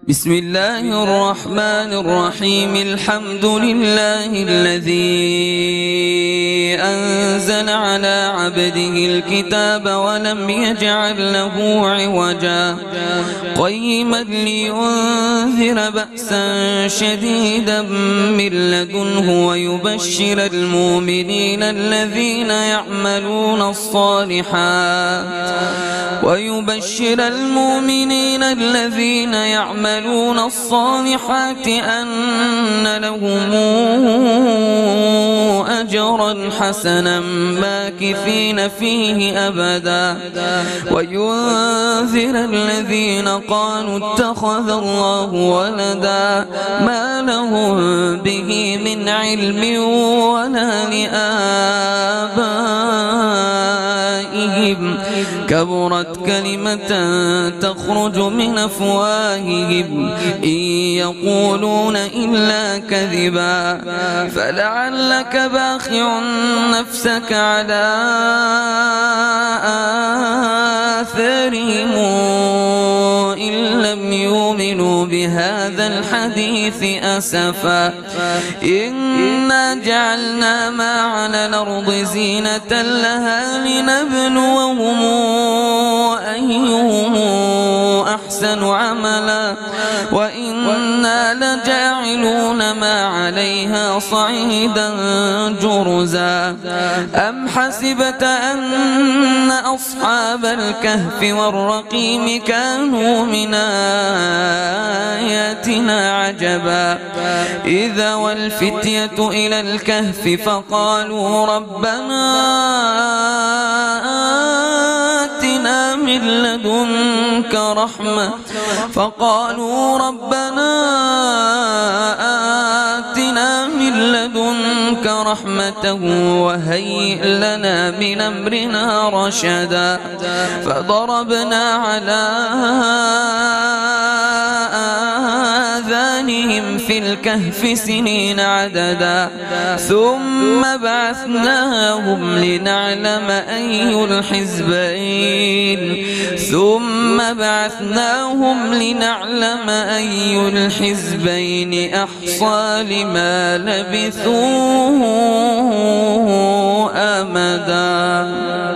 بسم الله الرحمن الرحيم. الحمد لله الذي أنزل على عبده الكتاب ولم يجعل له عوجا قيما لينذر بأسا شديدا من لدنه ويبشر المؤمنين الذين يعملون الصالحات أن لهم أجرا حسنا ماكثين فيه أبدا وينذر الذين قالوا اتخذ الله ولدا ما لهم به من علم ولا لآبائهم كبرت كلمة تخرج من أفواههم إن يقولون إلا كذبا فلعلك باخع نفسك على آثارهم إن لم يؤمنوا بهذا الحديث أسفا إنا جعلنا ما على الأرض زينة لها لنبلوهم أيهم أحسن عملا وإنا لجاعلون ما عليها صعيدا جرزا أم حسبت أن أصحاب الكهف والرقيم كانوا من آياتنا عجبا إذا والفتية إلى الكهف فقالوا ربنا آتنا من لدنك رحمة وهيئ لنا من أمرنا رشدا فضربنا على آذانهم في الكهف سنين عددا ثم بعثناهم لنعلم أي الحزبين أحصى لما لبثوا أمدا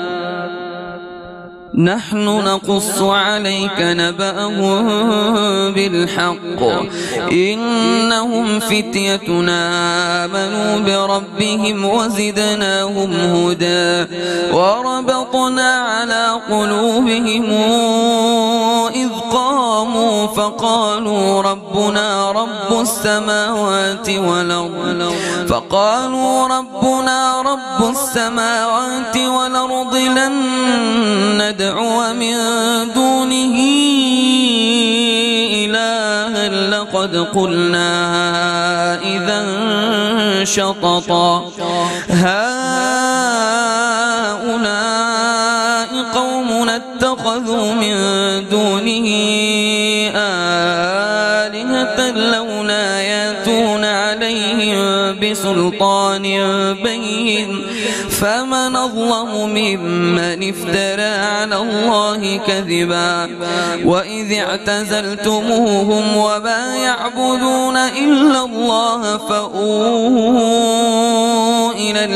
نحن نقص عليك نبأهم بالحق إنهم فتيتنا آمنوا بربهم وزدناهم هدى وربطنا على قلوبهم إذ قاموا فقالوا ربنا رب السماوات والأرض لن ندعو من دونه إلها لقد قلنا إذا شططا هؤلاء قومنا اتخذوا من دونه آلهة لولا يأتون عليهم بسلطان بين فمن أظلم ممن افترى على الله كذبا وإذ اعتزلتموهم وما يعبدون إلا الله فأووا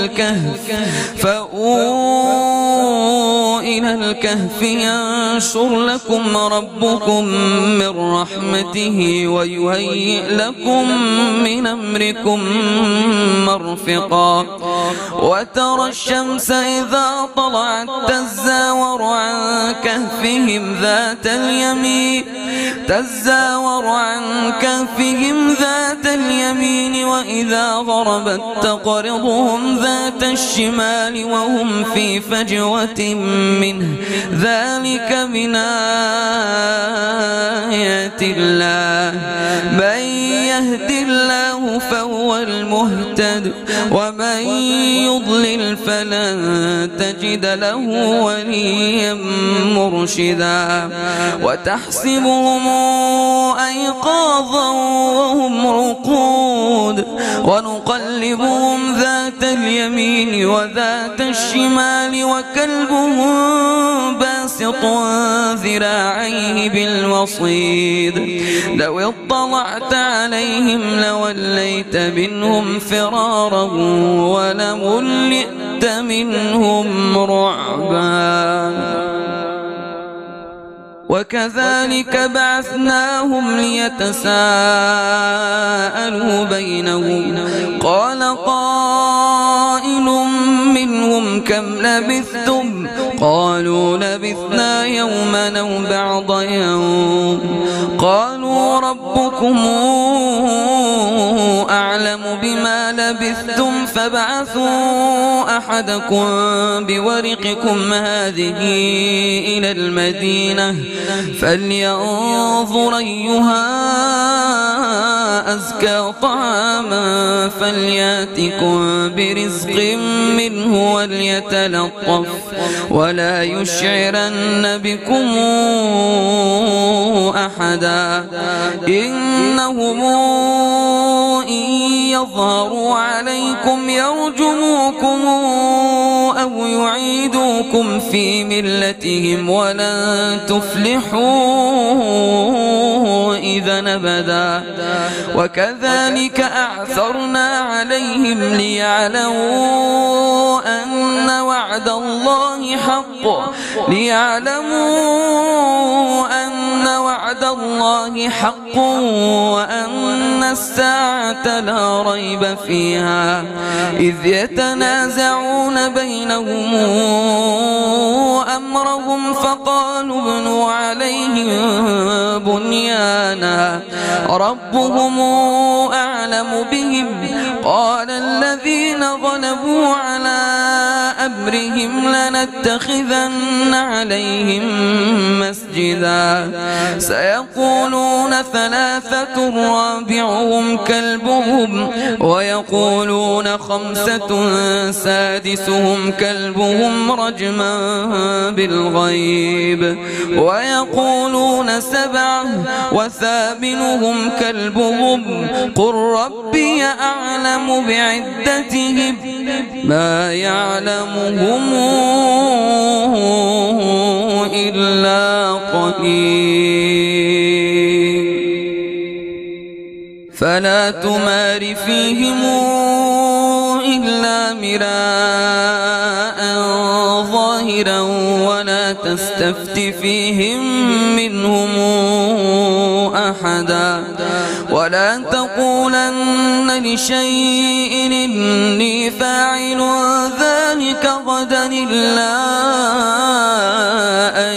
إلى الكهف ينشر لكم ربكم من رحمته ويهيئ لكم من أمركم مرفقا وترى الشمس إذا طلعت تزاور عن كهفهم ذات اليمين وإذا غربت تقرضهم ذات الشمال وهم في فجوة منه ذلك من آيات الله من يهد الله فهو المهتد ومن يضلل فلن تجد له وليا مرشدا وتحسبهم أيقاظا وهم رقود ونقلبهم ذات اليمين وذات الشمال وكلبهم باسط ذراعيه بالوصيد لو اطلعت عليهم لوليت منهم فرارا ولملئت منهم رعبا وكذلك بعثناهم ليتساءلوا بينهم قال قائل منهم كم لبثتم قالوا لبثنا يوما أو بعض يوم قالوا ربكم أعلم بما لبثتم فابعثوا أحدكم بورقكم هذه إلى المدينة فلينظر أيها أزكى طعاما فلياتكم برزق منه وليتلطف ولا يشعرن بكم أحدا إنهم إن يظهروا عليكم يرجموكم أو يعيدوكم في ملتهم ولن تفلحوا إذا أبدا وكذلك أعثرنا عليهم ليعلموا أن وعد الله حق وأن الساعة لا ريب فيها إذ يتنازعون بينهم أمرهم فقالوا ابنوا عليهم بنيانا ربهم أعلم بهم قال الذين غلبوا على أمرهم لنتخذن عليهم مسجدا سيقولون ثلاثة رابعهم كلبهم ويقولون خمسة سادسهم كلبهم رجما بالغيب ويقولون سبعة وثامنهم كلبهم قل ربي أعلم بعدتهم ما يعلمهم إلا قليل فلا تمار فيهم إلا مراء ظاهرا ولا تستفت فيهم منهم أحدا ولا تقولن لشيء إني فاعل ذلك غدا إلا أن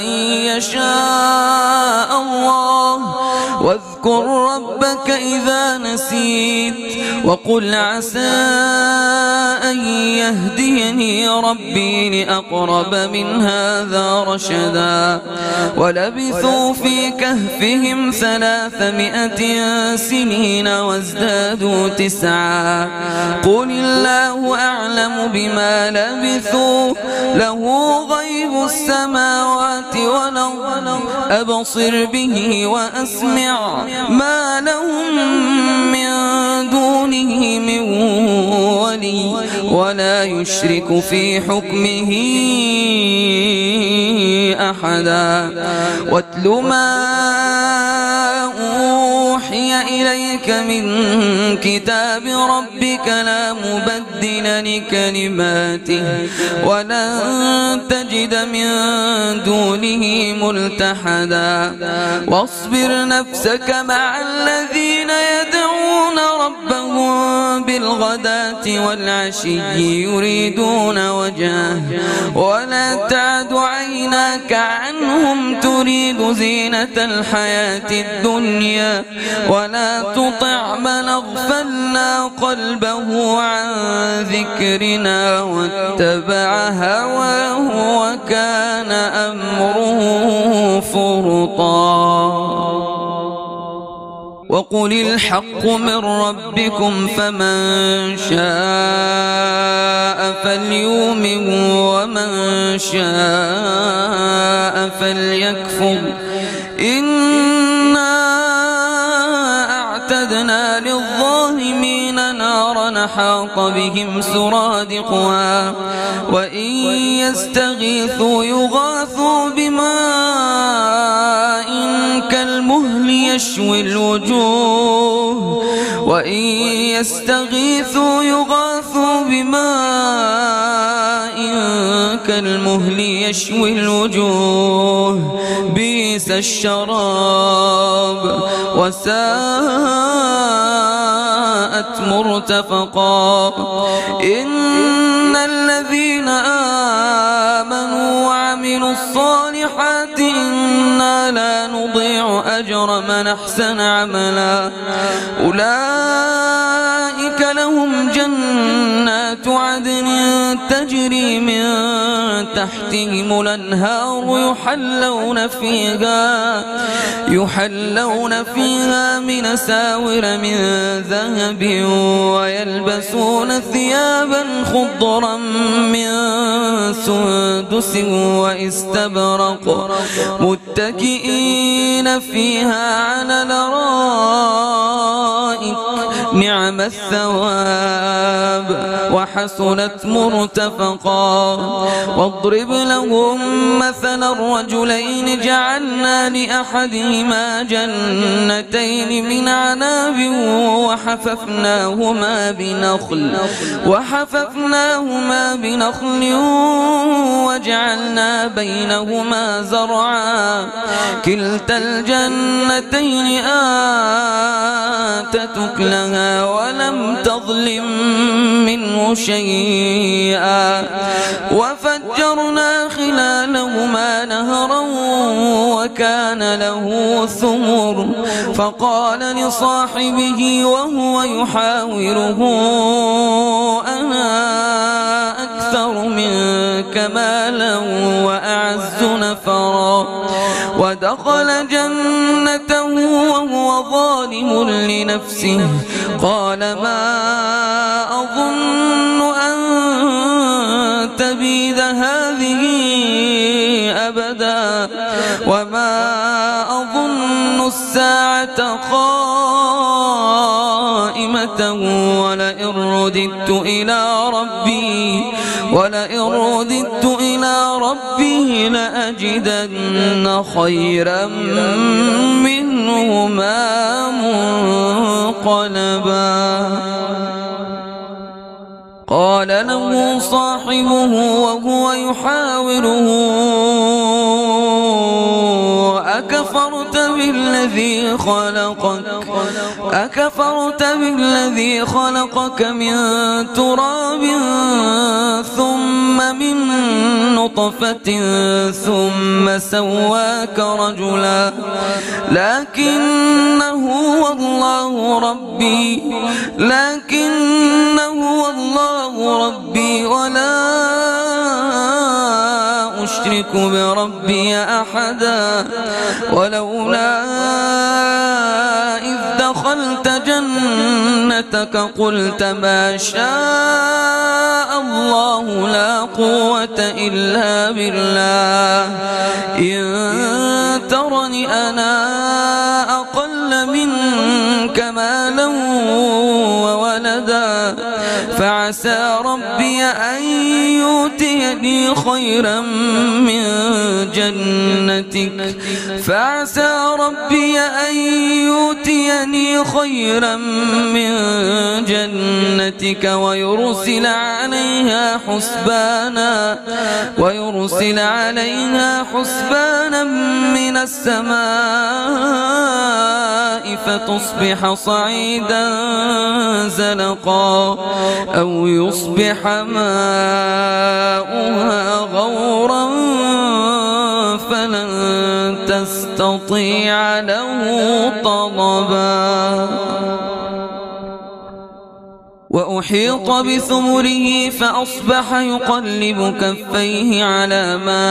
يشاء الله واذكر ربك إذا نسيت وقل عسى أن يهديني ربي لأقرب من هذا رشدا ولبثوا في كهفهم 300 سنين وازدادوا 9 قل الله أعلم بما لبثوا له غيب السماوات والأرض أبصر به وأسمع ما لهم من دونه من ولي ولا يشرك في حكمه أحدا واتل ما أوحي إليك من كتاب ربك لا مبدل لكلماته ولن تجد من دونه ملتحدا واصبر نفسك مع الذين يدعون ربهم بالغداة والعشي يريدون وجهه ولا تعد عيناك عنهم تريد زينة الحياة الدنيا ولا تطع من أغفلنا قلبه عن ذكرنا واتبع هواه وكان أمره فرطا وقل الحق من ربكم فمن شاء فليؤمن ومن شاء فليكفر إنا أعتدنا للظالمين نارا حاط بهم سرادقها وإن يستغيثوا يغاثوا بماء كالمهل يشوي الوجوه وإن يستغيثوا يغاثوا بماء كالمهل يشوي الوجوه بئس الشراب وساءت مرتفقا إن الذين آمنوا وعملوا الصالحات إنا لا نضيع أجر من أحسن عملا أولئك لهم جنات عدن تجري من تحتهم الأنهار يحلون فيها من أساور من ذهب ويلبسون ثيابا خضرا من سندس واستبرق متكئين فيها على الأرائك نعم الثواب وحسنت مرتفقا واضرب لهم مثلا الرجلين جعلنا لأحدهما جنتين من عناب وحففناهما بنخل وجعلنا بينهما زرعا كلتا الجنتين آتت أكلها ولم تظلم منه شيئا وفجرنا خلالهما نهرا وكان له ثمر فقال لصاحبه وهو يحاوره أنا أكثر منك مالا وأعز نفرا ودخل جنته وهو ظالم لنفسه قال ما أظن أن تبيد هذه أبدا وما أظن الساعة قائمة ولئن رددت إلى ربي لأجدن خيرا منهما منقلبا قال له صاحبه وهو يحاوره أكفرت بالذي خلقك من تراب ثم من نطفة ثم سواك رجلا لكن هو الله ربي ولا أشرك بربي أحدا ولولا إذ دخلت جنتك قلت ما شاء الله لا قوة إلا بالله إن ترني أنا أقل منك مالا وولدا فعسى ربي أن يؤتيني خيرا من جنتك ويرسل عليها حسبانا من السماء فتصبح صعيدا زلقا أو يصبح ماؤها غورا فلن تستطيع له طلبا وأحيط بثمره فأصبح يقلب كفيه على ما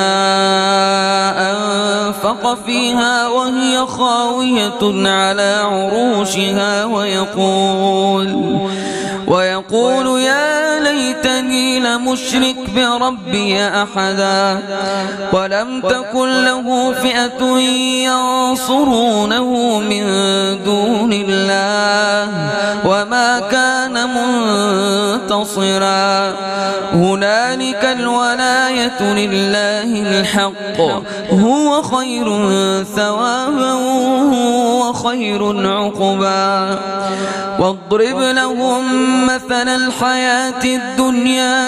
أنفق فيها وهي خاوية على عروشها ويقول يا ليتني لمشرك بربي أحدا ولم تكن له فئة ينصرونه من دون الله وما كان منتصرا هنالك الولاية لله الحق هو خير ثوابا وخير عقبا واضرب لهم مثل الحياة الدنيا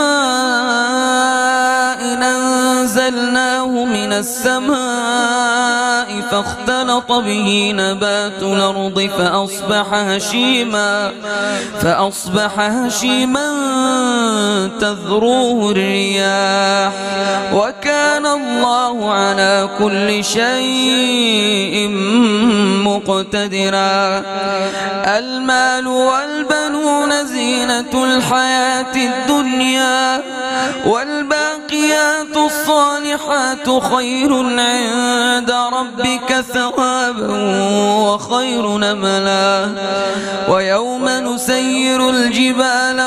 كماء أنزلناه من السماء فاختلط به نبات الأرض فأصبح هشيما تذروه الرياح وكان الله على كل شيء مقتدرا المال والبنون زينة الحياة الدنيا والباقيات الصالحات خير عند ربك ثوابا وخير نملا ويوم نسير الجبال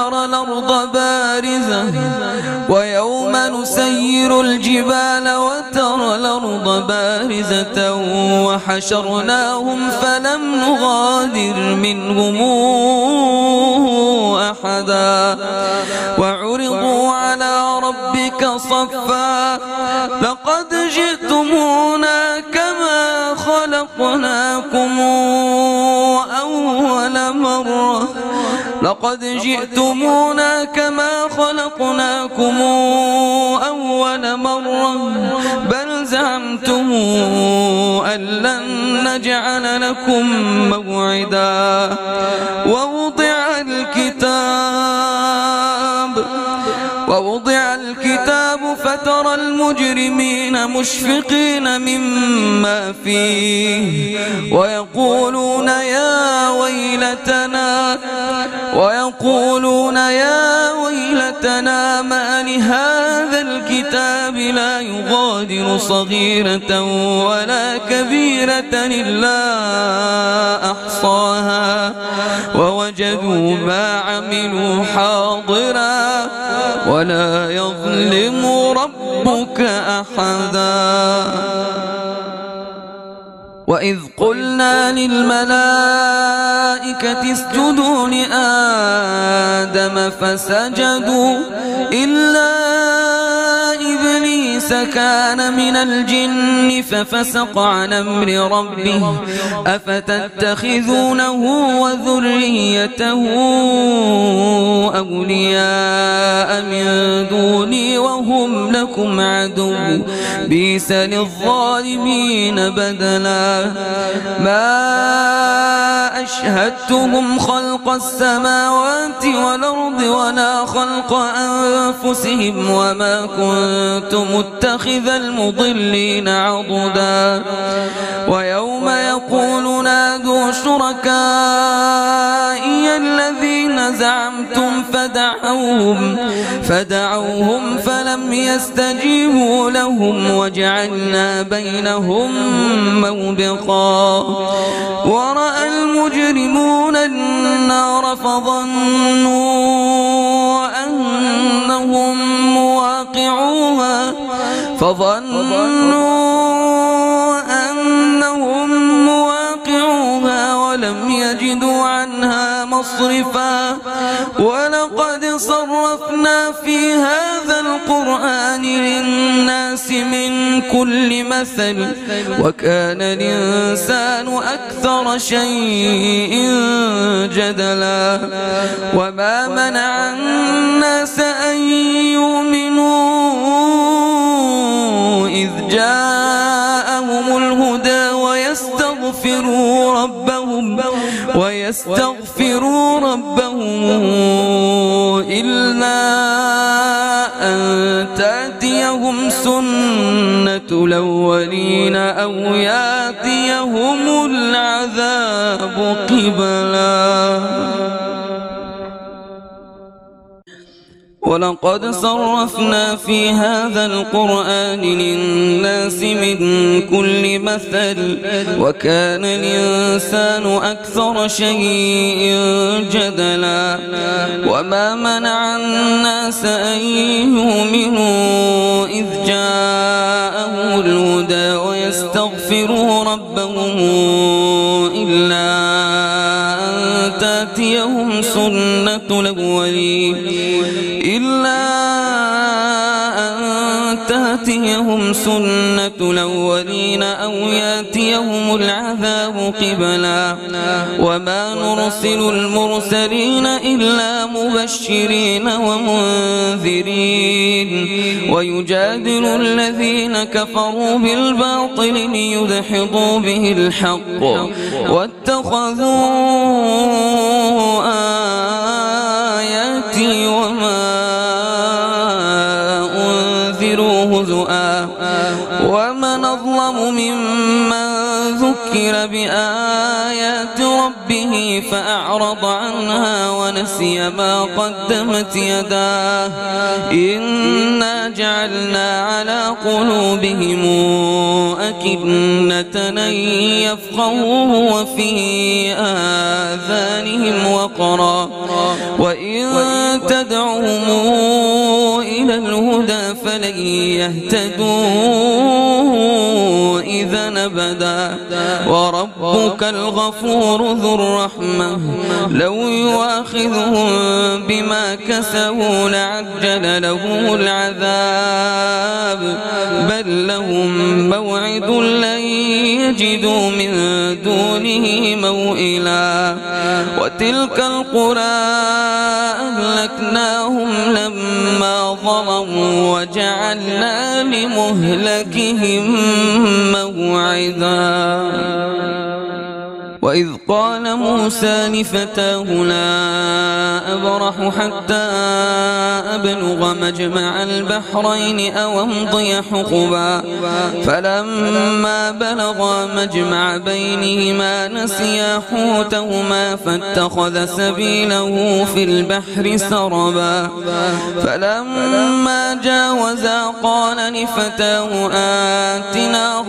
وترى الأرض بارزة وحشرناهم فلم نغادر منهم أحدا وعرضوا على ربك صفا لقد جئتمونا كما خلقناكم أول مرة بل زعمتم أن لن نجعل لكم موعدا ووضع الكتاب فترى المجرمين مشفقين مما فيه ويقولون يا ويلتنا ما لهذا الكتاب لا يغادر صغيرة ولا كبيرة إلا أحصاها ووجدوا ما عملوا حاضرا ولا يظلم ربك أحدا وإذ قلنا للملائكة اسجدوا لآدم فسجدوا إلا إبليس كان من الجن ففسق عن أمر ربه أفتتخذونه وذريته أولياء من دوني وهم لكم عدو بئس للظالمين بدلا ما أشهدتهم خلق السماوات والأرض ولا خلق أنفسهم وما كنت متخذ المضلين عضدا ويوم يقول نادوا شركائي الذين زعمتم فدعوهم فلم يستجيبوا لهم وجعلنا بينهم موبقا ورأى المجرمون النار فظنوا أنهم مواقعوها ولم يجدوا عنها مصرفا ولقد صرفنا في هذا القرآن للناس من كل مثل وكان الإنسان أكثر شيء جدلا وما منع الناس أن يؤمنوا إذ جاءهم الهدى ويستغفروا ربهم إلا أن تأتيهم سنة الأولين أو يأتيهم العذاب قبلا ولقد صرفنا في هذا القرآن للناس من كل مثل وكان الإنسان أكثر شيء جدلا وما منع الناس أن يؤمنوا إذ جاءهم الهدى ويستغفروا ربهم إلا أن تأتيهم سنة الأولين أو يأتيهم يأتيهم العذاب قبلا وما نرسل المرسلين إلا مبشرين ومنذرين ويجادل الذين كفروا بالباطل ليدحضوا به الحق واتخذوا آياتي وما أنذروا هزؤا ومن أظلم ممن ذكر بآيات ربه فأعرض عنها ونسي ما قدمت يداه إنا جعلنا على قلوبهم أكنة أن يفقهوه وفي آذانهم وقرا وإن تدعوهم إلى الهدى فلن يهتدوا إذا أبدا وربك الغفور ذو الرحمة لو يؤاخذهم بما كسبوا لعجل لهم العذاب بل لهم موعد لن يجدوا من دونه موئلا وتلك القرى أهلكناهم لما ظلموا وجعلنا لمهلكهم موعدا وإذ قال موسى لفتاه لا أبرح حتى أبلغ مجمع البحرين أو أمضي حقبا فلما بلغا مجمع بينهما نسيا حوتهما فاتخذ سبيله في البحر سربا فلما جاوزا قال لفتاه آتنا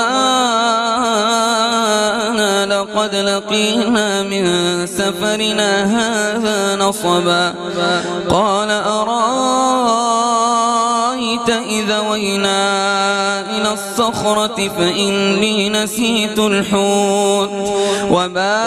غداءنا لقد لقينا من سفرنا هذا نصبا قال أرأيت إذا وينا إلى الصخرة فإني نسيت الحوت وما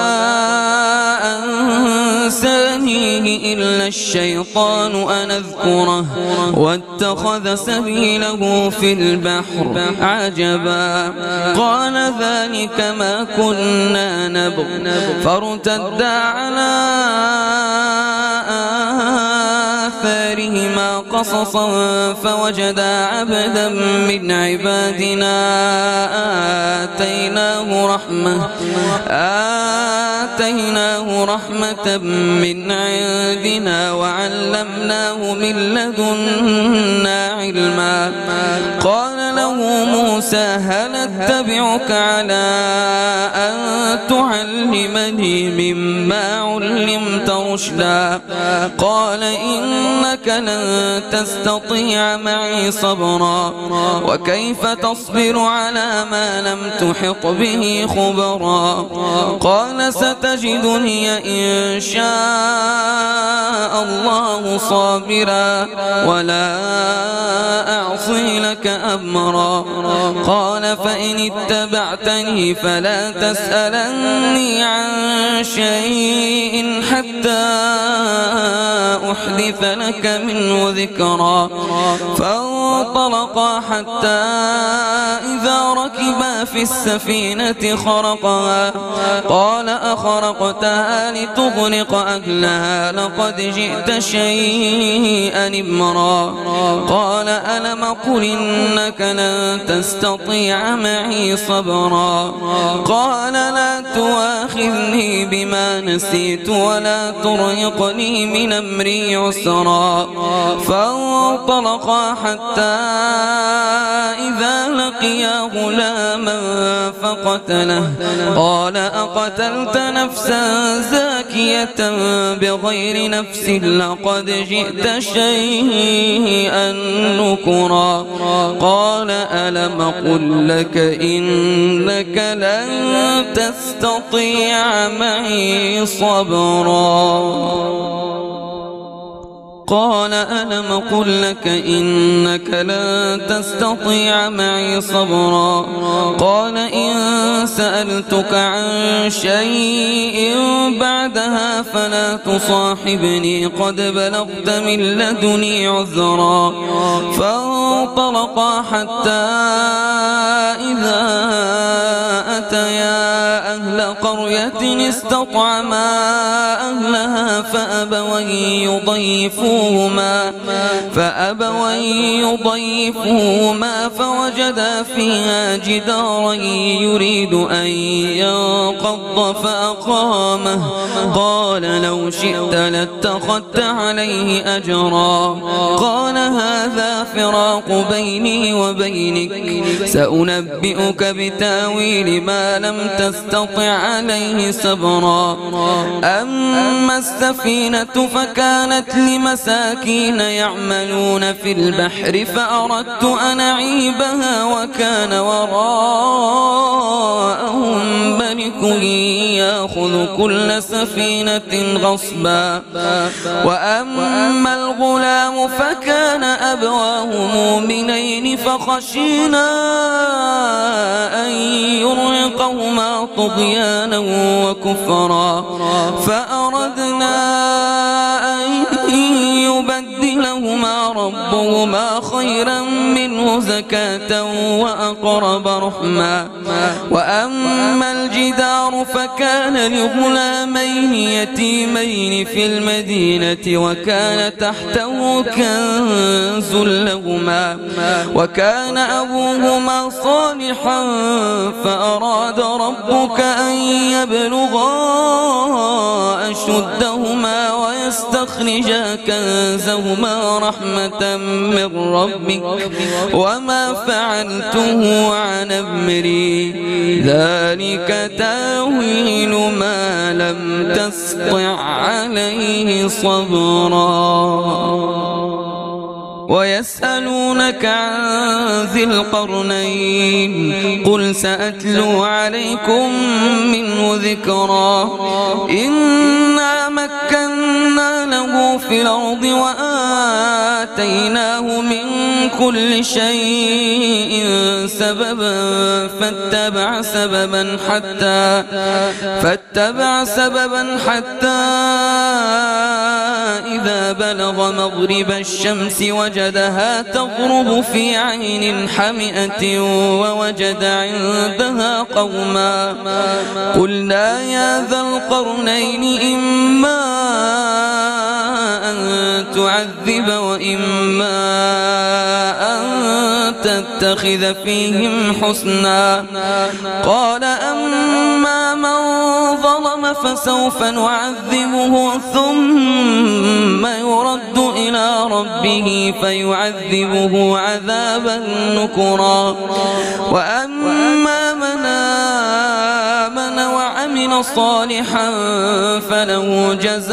أنسانيه إلا الشيطان أن أذكره واتخذ سبيله في البحر عجبا قال ذلك ما كنا نبغ فارتدا على آثارهما قصصا فوجدا عبدا من عبادنا آتيناه رحمة من عندنا وعلمناه من لدنا علما قال له موسى هل اتبعك على أن تعلمني مما علمت رشدا قال إنك لن تستطيع معي صبرا وكيف تصبر على ما لم تحط به خبرا قال ستجدني إن شاء الله صابرا ولا أعصي لك أمرا قال فإن اتبعتني فلا تسألني عن شيء حتى أحدث لك منه ذكرا فانطلقا حتى إذا ركبا في السفينة خرقها قال أخرقتها لتغرق أهلها لقد جئت شيئا إمرا قال ألم قل إنك لن تستطيع معي صبرا قال لا تؤاخذني بما نسيت ولا ترهقني من أمري عسرا فانطلقا حتى إذا لقيا غلاما فقتله قال أقتلت نفسا زاكية بغير نفس لقد جئت شيئا نكرا قال ألم قل لك إنك لن تستطيع معي صبرا قال ألم قل لك إنك لن تستطيع معي صبرا قال إن سألتك عن شيء بعدها فلا تصاحبني قد بلغت من لدني عذرا فانطلقا حتى إذا أتيا أهل قرية استطعما أهلها فأبوا أن يضيفوهما فوجدا فيها جدارا يريد أن ينقض فأقامه قال لو شئت لاتخذت عليه أجرا قال هذا فراق بيني وبينك سأنبئك بتاويل ما لم تستطع عليه صبرا أما السفينة فكانت لمساكين يعملون في البحر فأردت أن أعيبها وكان وراءهم ملك يأخذ كل سفينة غصبا وأما الغلام فكان أبواه مؤمنين فخشينا أن يرهقهما طغيانا وكفرا فأردنا أن يبدلهما ربهما خيرا منه زكاة وأقرب رحما وأما الجدار فكان لغلامين يتيمين في المدينة وكان تحته كنز لهما وكان أبوهما صالحا فأراد ربك أن يبلغا أشدهما ويستخرجا كنزهما رحمة من ربك وما فعلته عن أمري ذلك تأويل ما لم تسطع عليه صبرا ويسألونك عن ذي القرنين قل سأتلو عليكم منه ذكرا إنا مكنا له في الأرض وآتيناه من كل شيء سببا فاتبع سببا حتى إذا بلغ مغرب الشمس وجدها تغرب في عين حمئة ووجد عندها قوما قلنا يا ذا القرنين إما أن تعذب وإما أن تتخذ فيهم حسنا قال أما من ظلم فسوف نعذبه ثم يرد إلى ربه فيعذبه عذابا نكرا وأما من آمن وعمل صالحا فله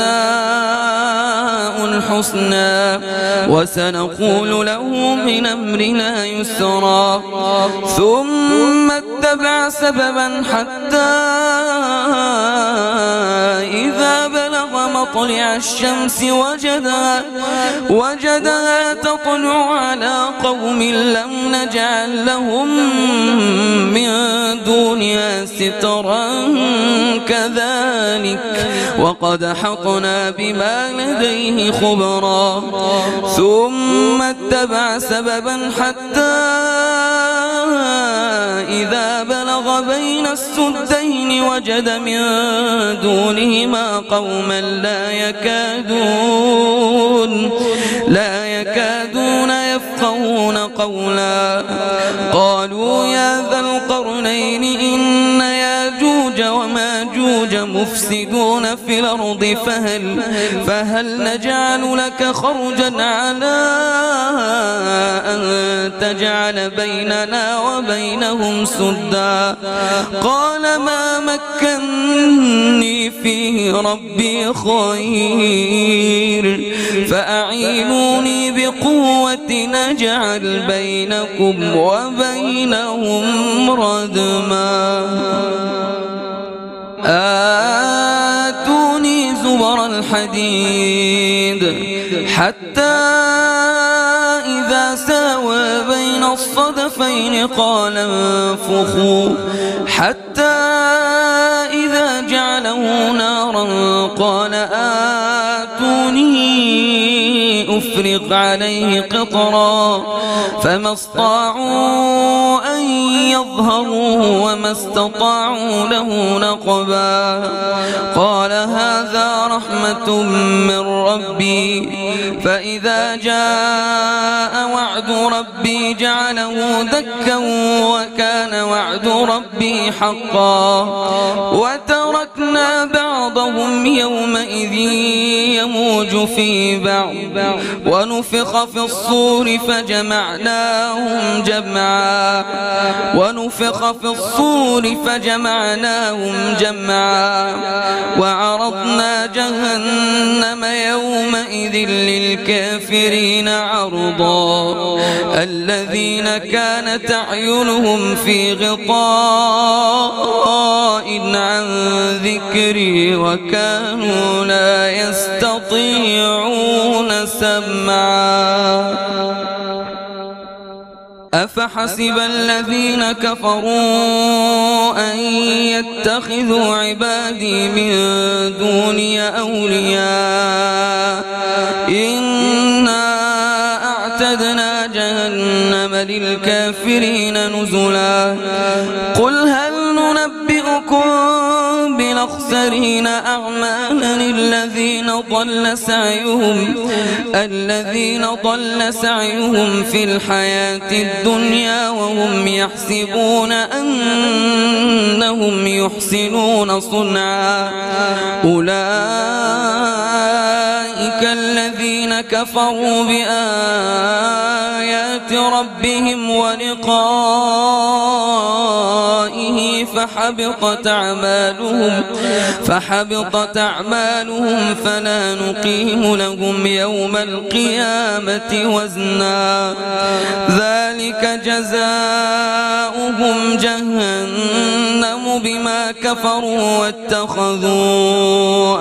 جزاء الحسنى وسنقول له من أمرنا يسرا ثم اتبع سببا حتى إذا بلغ مطلع الشمس وجدها تطلع على قوم لم نجعل لهم من دونها سترا كذلك وقد حطنا بما لديه خبرا ثم اتبع سببا حتى إذا بلغ بين السدين وجد من دونهما قوما لا يكادون يفقهون قولا قالوا يا ذا القرنين إن ياجوج وماجوج مفسدون في الأرض فهل نجعل لك خرجا على أن تجعل بيننا وبينهم سدا قال ما مكنني فيه ربي خير فأعينوني بقوة نجعل بينكم وبينهم ردما آتوني زبر الحديد حتى إذا ساوى بين الصدفين قال انفخوا حتى إذا جعله نارا قال آتوني أفرغ عليه قطرا فما استطاعوا أن يظهروه وما استطاعوا له نقبا قال هذا رحمة من ربي فإذا جاء وعد ربي جعله دكا وكان وعد ربي حقا وتركنا بعضهم يومئذ يموج في بعض ونفخ في الصور فجمعناهم جمعا وعرضنا جهنم يومئذ للكافرين عرضا الذين كانت أعينهم في غطاء عن ذكري وكانوا لا يستطيعون سمعا أفحسب الذين كفروا أن يتخذوا عبادي من دوني أولياء إنا أعتدنا جهنم للكافرين نزلا قل هل ننبئكم بالأخسرين أعمالا الذين ضل سعيهم في الحياة الدنيا وهم يحسبون أنهم يحسنون صنعا أولئك الذين كفروا بآيات ربهم ولقائه فحبطت أعمالهم فلا نقيم لهم يوم القيامة وزنا ذلك جزاؤهم جهنم بما كفروا واتخذوا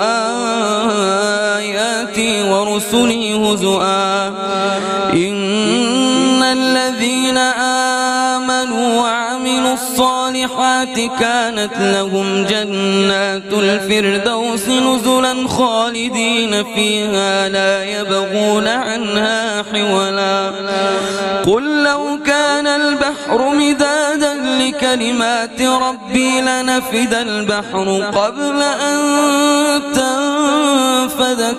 آياتي ورسلي هزؤا إن الذين آمنوا وعملوا الصالحات كانت لهم جنات الفردوس نزلا خالدين فيها لا يبغون عنها حولا قل لو كان البحر مدادا لكلمات ربي لنفد البحر قبل أن تنفد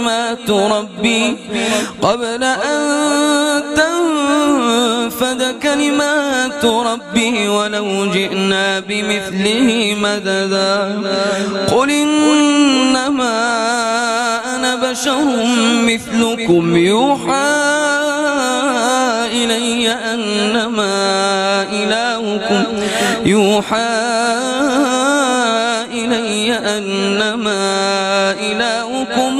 كلمات ربي ولو جئنا بمثله مددا قل إنما أنا بشر مثلكم يوحى إلي أنما إلهكم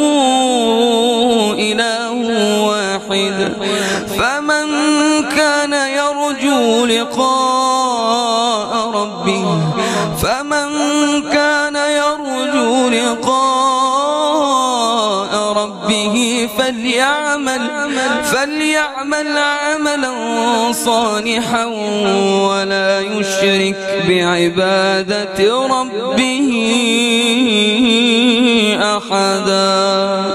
إله واحد فمن كان يرجو لقاء ربه فليعمل عملا صالحا ولا يشرك بعبادة ربه أحدا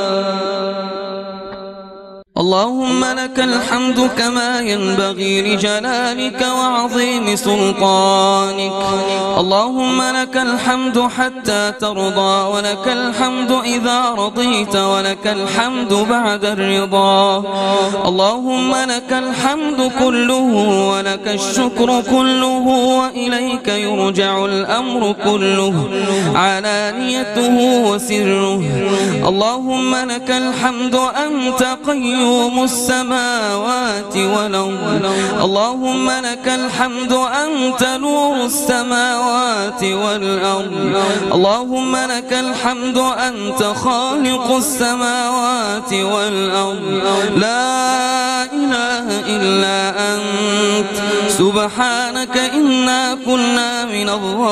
اللهم لك الحمد كما ينبغي لجلالك وعظيم سلطانك اللهم لك الحمد حتى ترضى ولك الحمد إذا رضيت ولك الحمد بعد الرضا اللهم لك الحمد كله ولك الشكر كله وإليك يرجع الأمر كله علانيته وسره اللهم لك الحمد أنت قيوم السماوات السماوات والأرض. اللهم لك الحمد أنت نور السماوات والأرض. اللهم لك الحمد أنت خالق السماوات والأرض. لا إله إلا أنت سبحانك إنا كنا من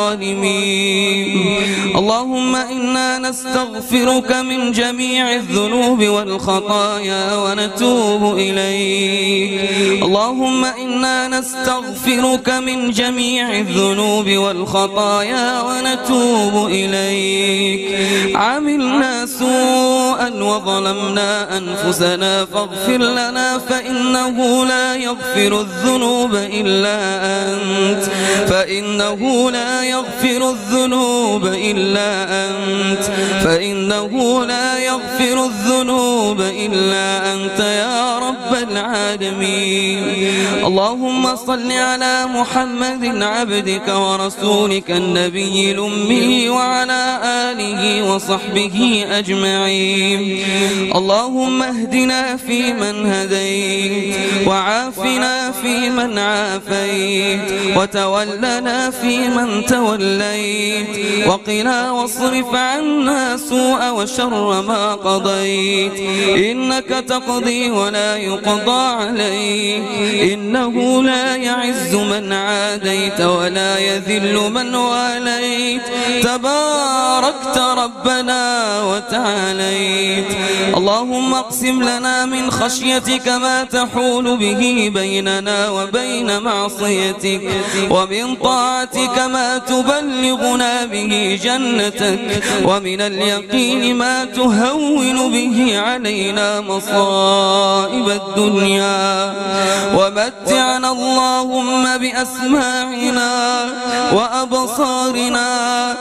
الظالمين. اللهم إنا نستغفرك من جميع الذنوب والخطايا ونتوب إليك. اللهم إنا نستغفرك من جميع الذنوب والخطايا ونتوب إليك. عملنا سوءا وظلمنا أنفسنا فاغفر لنا فإنه لا يغفر الذنوب إلا أنت. فإنه لا يغفر الذنوب إلا أنت. فإنه لا يغفر الذنوب إلا أنت يا رب العالمين. اللهم صل على محمد عبدك ورسولك النبي الأمي وعلى آله وصحبه أجمعين. اللهم اهدنا فيمن هديت وعافنا فيمن عافيت وتولنا فيمن توليت وقنا واصرف عنا سوء وشر ما قضيت. إنك تقضي ولا يقضى عليك. إنه لا يعز من عاديت ولا يذل من واليت. تباركت ربنا وتعاليت. اللهم اقسم لنا من خشيتك ما تحول به بيننا وبين معصيتك ومن طاعتك ما تبلغنا به جنتك ومن اليقين ما تهون به علينا مصائب الدنيا. ومتعنا اللهم بأسماعنا وأبصارنا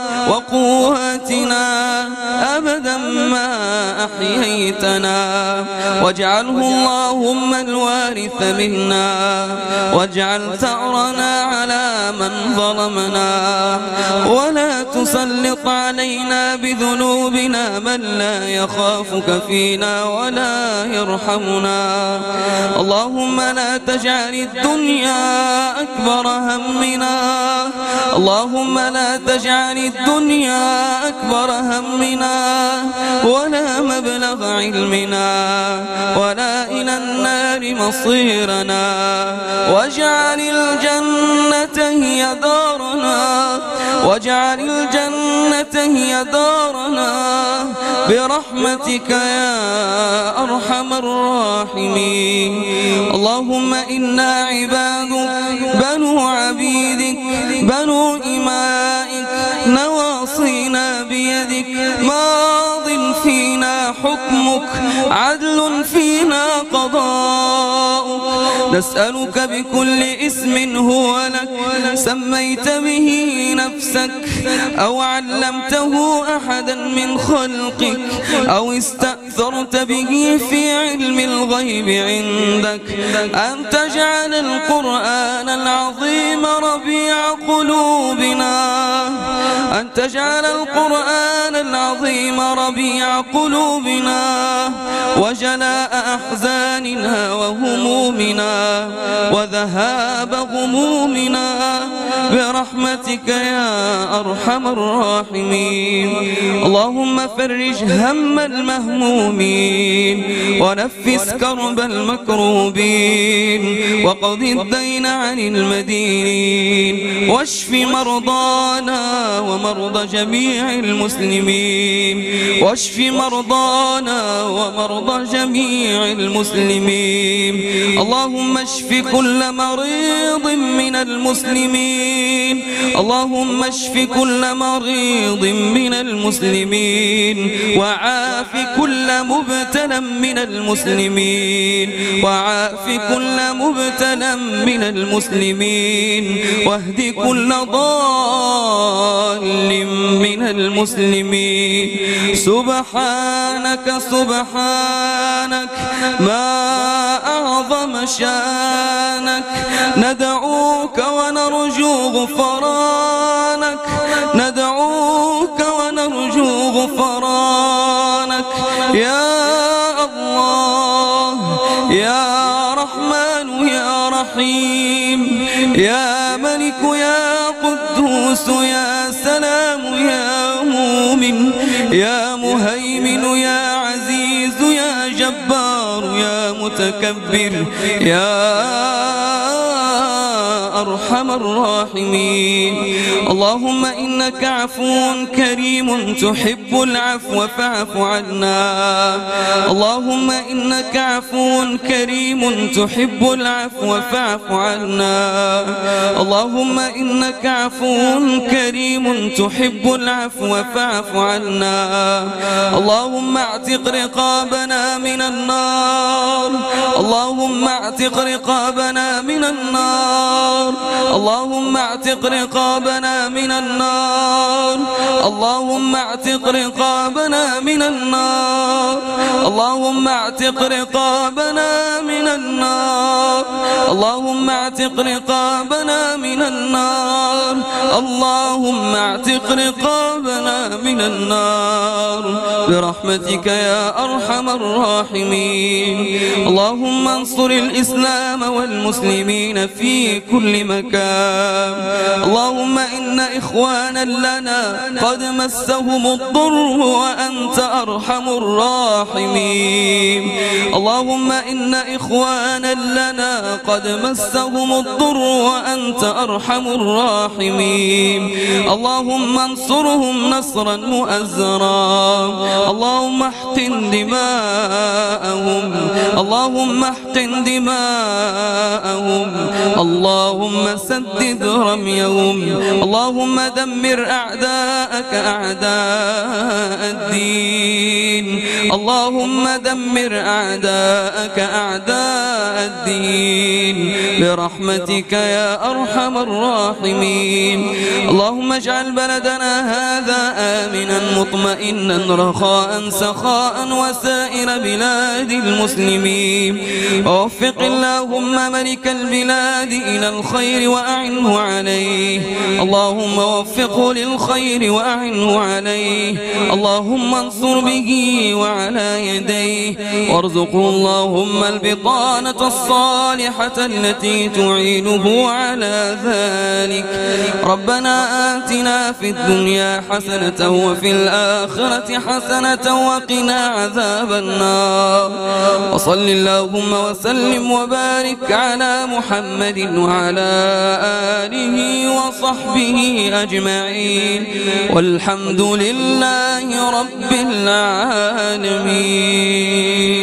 وقواتنا أبدا ما أحييتنا. واجعله اللهم الوارث منا. واجعل ثأرنا على من ظلمنا. ولا تسلط علينا بذنوبنا من لا يخافك فينا ولا يرحمنا. اللهم لا تجعل الدنيا أكبر همنا. اللهم لا تجعل الدنيا أكبر همنا ولا مبلغ علمنا ولا إلى النار مصيرنا. واجعل الجنة هي دارنا. واجعل الجنة هي دارنا برحمتك يا أرحم الراحمين. اللهم إنا عبادك بنو عبيدك بنو إمائك نواصينا بيدك ماض فينا حكمك عدل فينا قضاؤك. نسألك بكل اسم هو لك سميت به نفسك أو علمته أحدا من خلقك أو استأثرت به في علم الغيب عندك أن تجعل القرآن العظيم ربيع قلوبنا. أن تجعل القرآن العظيم ربيع قلوبنا وجلاء أحزاننا وهمومنا وذهاب غمومنا برحمتك يا أرحم الراحمين. اللهم فرج هم المهمومين ونفس كرب المكروبين وقض الدين عن المدينين واشف مرضانا ومرضى جميع المسلمين. واشف مرضانا ومرضى جميع المسلمين. اللهم اشف كل مريض من المسلمين. اللهم اشف كل مريض من المسلمين وعاف كل مبتلى من المسلمين. وعاف كل مبتلى من المسلمين واهد كل ضال من المسلمين. سبحانك سبحانك ما أعظم شانك. ندعوك ونرجو غفرانك. ندعوك ونرجو غفرانك يا الله يا رحيم يا ملك يا قدوس يا سلام يا مؤمن يا مهيمن يا عزيز يا جبار يا متكبر يا أرحم الراحمين. اللهم إنك عفو كريم تحب العفو فاعف عنا. اللهم إنك عفو كريم تحب العفو فاعف عنا. اللهم إنك عفو كريم تحب العفو فاعف عنا. اللهم اعتق رقابنا من النار. اللهم اعتق رقابنا من النار. اللهم اعتق رقابنا من النار. اللهم اعتق رقابنا من النار. اللهم اعتق رقابنا من النار. اللهم اعتق رقابنا من النار. اللهم اعتق رقابنا من النار برحمتك يا أرحم الراحمين. اللهم انصر الإسلام والمسلمين في كل مكان. اللهم إن إخوانا لنا قد مسهم الضر وأنت أرحم الراحمين. اللهم إن إخوانا لنا قد مسهم الضر وأنت أرحم الراحمين. اللهم انصرهم نصرا مؤزرا. اللهم احقن دماءهم. اللهم احقن دماءهم. اللهم سدد رميهم. اللهم دمر أعداءك أعداء الدين. اللهم دمر أعداءك أعداء الدين برحمتك يا أرحم الراحمين. اللهم اجعل بلدنا هذا آمنا مطمئنا رخاء سخاء وسائر بلاد المسلمين. ووفق اللهم ملك البلاد إلى الخير وأعنه عليه. اللهم وفقه للخير وأعنه عليه. اللهم انصر به وعلى يديه. وارزقه اللهم البطانة الصالحة التي تعينه على ذلك. ربنا آتنا في الدنيا حسنة وفي الآخرة حسنة وقنا عذاب النار. وصل اللهم وسلم وبارك على محمد وعلى آله وصحبه أجمعين والحمد لله رب العالمين.